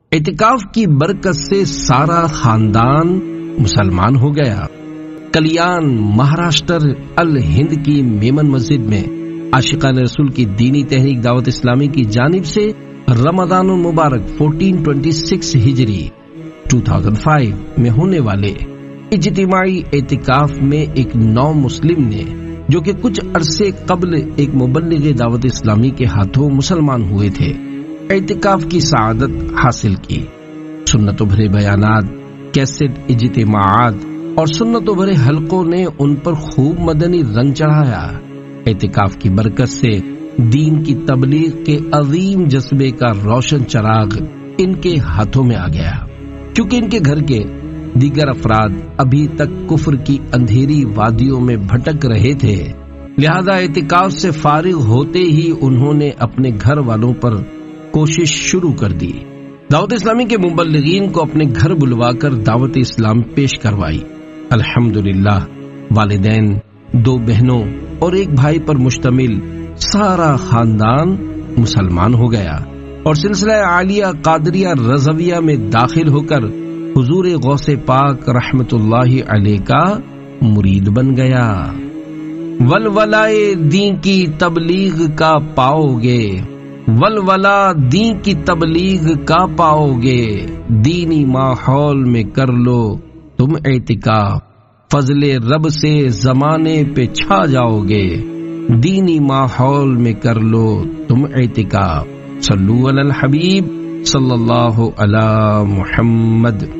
اعتکاف کی برکت سے سارا خاندان مسلمان ہو گیا۔ کلیان مہاراشٹر الہند کی میمن مسجد میں عاشقان رسول کی دینی تحریک دعوت اسلامی کی جانب سے رمضان المبارک 1426 ہجری 2005 میں ہونے والے اجتماعی اعتکاف میں ایک نو مسلم نے، جو کہ کچھ عرصے قبل ایک مبلغ دعوت اسلامی کے ہاتھوں مسلمان ہوئے تھے، اعتکاف کی سعادت حاصل کی۔ سنتوں بھرے بیانات، کیسٹ اجتماعات اور سنتوں بھرے حلقوں نے ان پر خوب مدنی رنگ چڑھایا۔ اعتکاف کی برکت سے دین کی تبلیغ کے عظیم جذبے کا روشن چراغ ان کے ہاتھوں میں آ گیا۔ کیونکہ ان کے گھر کے دیگر افراد ابھی تک کفر کی اندھیری وادیوں میں بھٹک رہے تھے، لہذا اعتکاف سے فارغ ہوتے ہی انہوں نے اپنے گھر والوں پر کوشش شروع کر دی۔ دعوت اسلامی کے مبلغین کو اپنے گھر بلوا کر دعوت اسلام پیش کروائی۔ الحمدللہ والدین، 2 بہنوں اور 1 بھائی پر مشتمل سارا خاندان مسلمان ہو گیا اور سلسلہ عالیہ قادریہ رضویہ میں داخل ہو کر حضور غوث پاک رحمت اللہ علیہ کا مرید بن گیا۔ ولولائے دین کی تبلیغ کا پاؤ گے، ولولا دین کی تبلیغ کا پاؤ گے، دینی ماحول میں کر لو تم اعتکاف، فضل رب سے زمانے پہ چھا جاؤ گے، دینی ماحول میں کر لو تم اعتکاف۔ صلو علی الحبیب صلی اللہ علی محمد۔